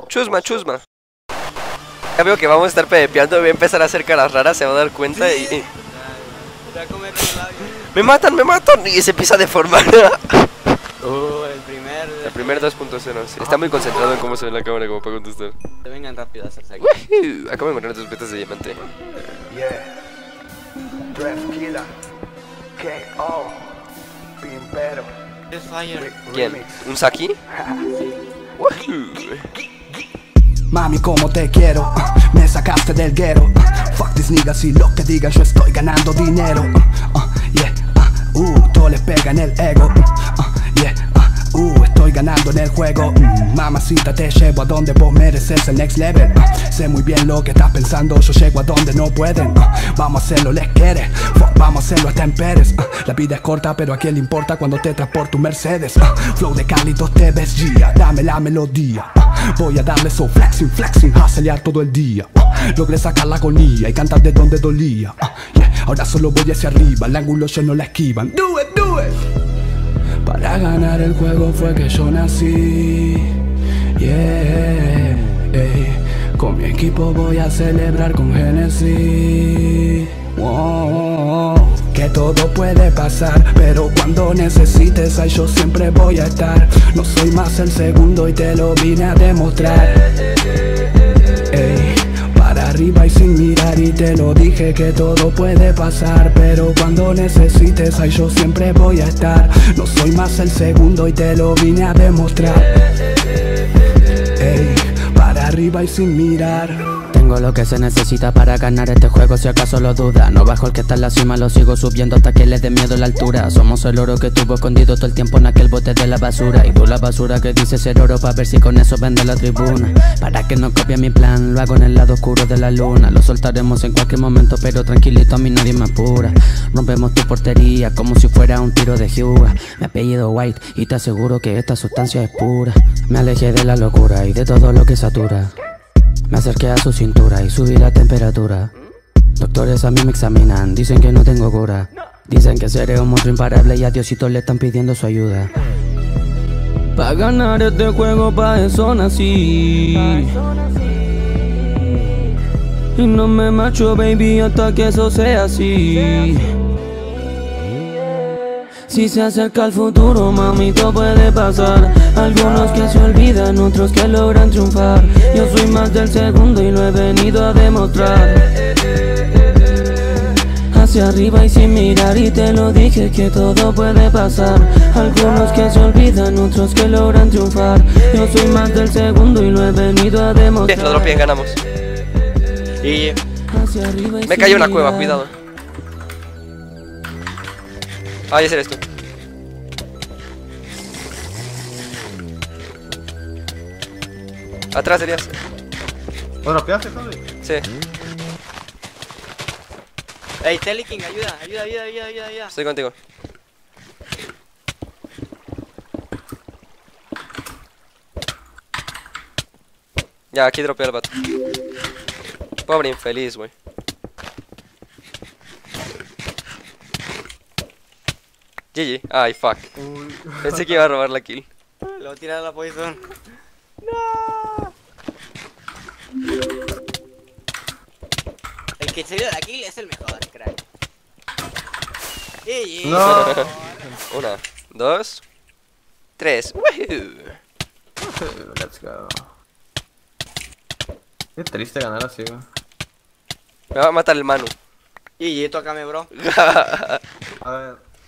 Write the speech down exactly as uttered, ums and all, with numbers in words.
Chusma, chusma. Ya veo que vamos a estar pepeando, voy a empezar a hacer caras raras, se va a dar cuenta y... y... ¡Me matan, me matan! Y se empieza a deformar. Uh, el primer... El primer dos punto cero, sí. Está muy concentrado en cómo se ve la cámara como para contestar. Te vengan rápido a hacerse aquí. Woohoo. Acabo de encontrar tus petas de diamante. Yeah. Dress killer. K O. Pimpero. Es fire. ¿Quién? ¿Un Saki? Woohoo. Mami, como te quiero, uh, me sacaste del guero. uh, Fuck these niggas y lo que digan, yo estoy ganando dinero. uh, uh, Yeah, uh, uh, todo le pega en el ego. uh, uh, Yeah, uh, uh, estoy ganando en el juego. mm, Mamacita, te llevo a donde vos mereces el next level. uh, Sé muy bien lo que estás pensando, yo llego a donde no pueden. uh, Vamos a hacerlo, les quiere. Fuck, vamos a hacerlo hasta en Pérez. uh, La vida es corta, pero a quién le importa cuando te transporta un Mercedes. uh, Flow de Cali, dos te ves Gia, dame la melodía. uh, Voy a darle so flexing, flexing, hustlear todo el día. uh, Logré sacar la agonía y cantar de donde dolía. uh, yeah. Ahora solo voy hacia arriba, el ángulo yo no la esquivan. Do it, do it. Para ganar el juego fue que yo nací. Yeah, ey. Con mi equipo voy a celebrar con Genesis. Wow. Que todo puede pasar, pero cuando necesites ahí yo siempre voy a estar. No soy más el segundo y te lo vine a demostrar. Ey, para arriba y sin mirar y te lo dije que todo puede pasar, pero cuando necesites ahí yo siempre voy a estar. No soy más el segundo y te lo vine a demostrar. Ey, para arriba y sin mirar. Tengo lo que se necesita para ganar este juego, si acaso lo duda. No bajo el que está en la cima, lo sigo subiendo hasta que le dé miedo la altura. Somos el oro que tuvo escondido todo el tiempo en aquel bote de la basura. Y tú la basura que dice ser oro, pa' ver si con eso vende la tribuna. Para que no copie mi plan, lo hago en el lado oscuro de la luna. Lo soltaremos en cualquier momento, pero tranquilito, a mí nadie me apura. Rompemos tu portería como si fuera un tiro de Hyuga. Mi apellido White y te aseguro que esta sustancia es pura. Me alejé de la locura y de todo lo que satura. Me acerqué a su cintura y subí la temperatura. Doctores a mí me examinan, dicen que no tengo cura. Dicen que seré un monstruo imparable y a Diosito le están pidiendo su ayuda. Pa' ganar este juego, pa' eso nací. Y no me marcho, baby, hasta que eso sea así. Si se acerca el futuro, mami, todo puede pasar. Algunos que se olvidan, otros que logran triunfar. Yo soy más del segundo y lo he venido a demostrar. Hacia arriba y sin mirar y te lo dije que todo puede pasar. Algunos que se olvidan, otros que logran triunfar. Yo soy más del segundo y lo he venido a demostrar. Bien, lo dropien, ganamos. Y... me cayó una cueva, cuidado. Ah, ya eres tú. Atrás serías. ¿Lo dropeaste, Javi? Sí. Ey, Teleking, ayuda, ayuda, ayuda, ayuda, ayuda, ayuda. Estoy contigo. Ya, aquí dropeé al vato. Pobre infeliz, güey. G G. Ay, fuck. Uy. Pensé que iba a robar la kill. Le voy a tirar la poison. No. El que se dio la kill es el mejor, crack. G G. No. Una, dos, tres. Woohoo. Let's go. Qué triste ganar así, güey. Me va a matar el Manu. G G, tócame, bro. A ver.